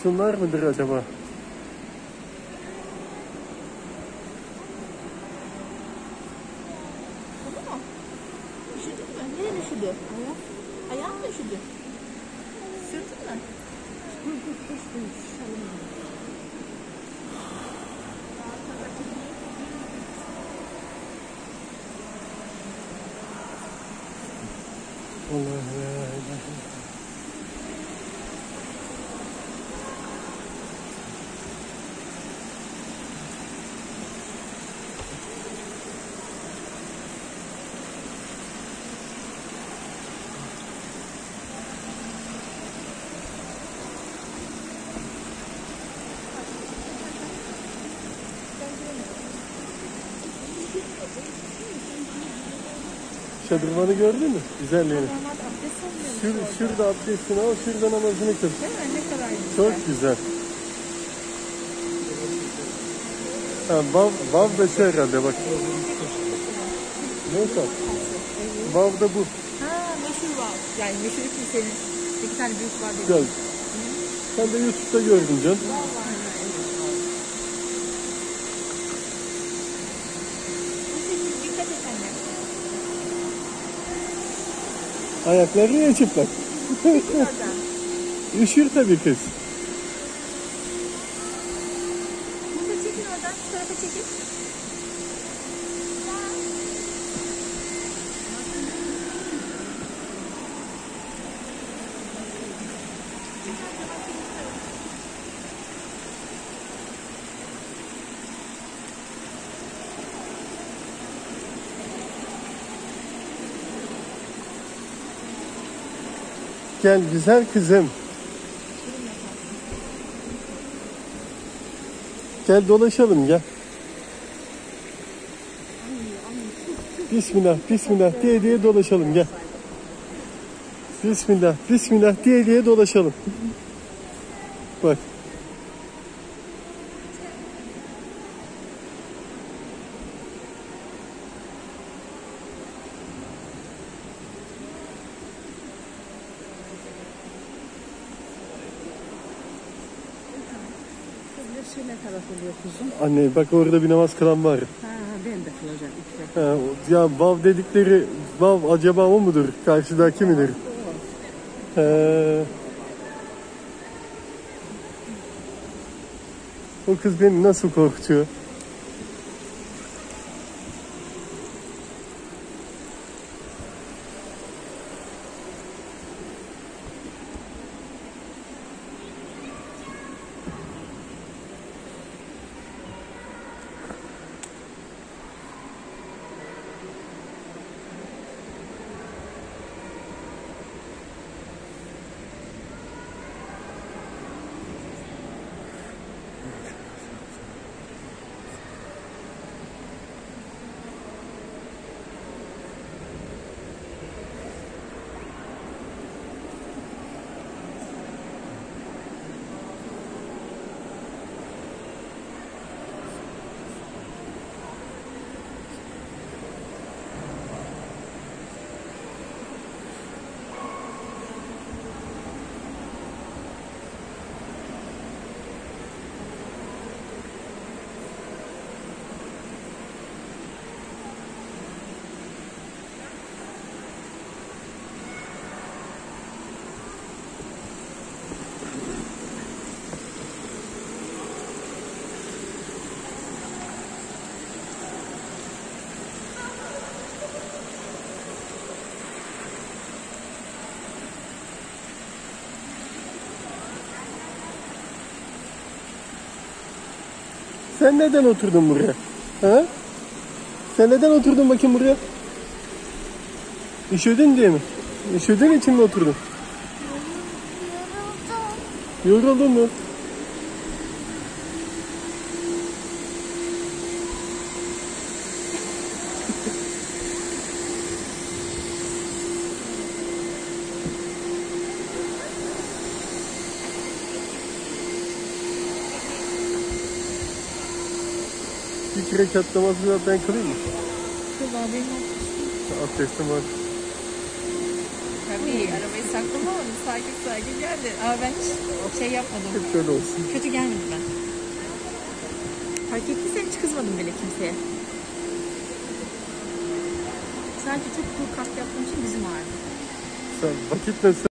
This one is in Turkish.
Şunlar mıdır acaba? Üşüdün mü? Neren üşüdü? Ayağın mı üşüdü? Sırtın mı? Allah ya. Şadırvanı gördün mü? Güzelliğini. Normalde abdest almıyormuş. Şurada abdestini al, şurada namazını kıl. Değil mi? Ne kadar güzel. Çok güzel. Ha, vav da şey herhalde bak. Neyse. Vav da bu. Ha, meşhur var. Yani meşhur kilisenin 2 tane büyük var dedi. Güzel. Sen de YouTube'da gördün can. Vallahi. Dikkat et anne. Ayakları niye çıplak? Oradan. Üşür tabii kız. Musa çekin oradan. Şu tarafa çekin. Gel güzel kızım. Gel dolaşalım gel. Bismillah, bismillah diye diye dolaşalım gel. Bismillah, bismillah diye diye dolaşalım. Bak. Şu ne taraf oluyor kuzum? Anne bak orada bir namaz kılan var. Ha, ben de kılacağım. İşte. Ha, ya vav dedikleri vav acaba o mudur? Karşıdaki midir? O kız beni nasıl korkutuyor? Sen neden oturdun buraya? Ha? Sen neden oturdun bakayım buraya? Üşüdün diye mi? Üşüdüğün için mi oturdun? Yoruldun mu? İlk rekat namazını ben kılayım mı? Kız abi. Abdestim var. Tabii arabayı Aklıma ama sakin sakin geldi. Ama ben hiç şey yapmadım. Hep böyle olsun. Kötü gelmedi ben. Fark ettiysen hiç kızmadım bile kimseye. Sadece çok cool kalk yaptığım için bizim ağrıdı. Sen vakitle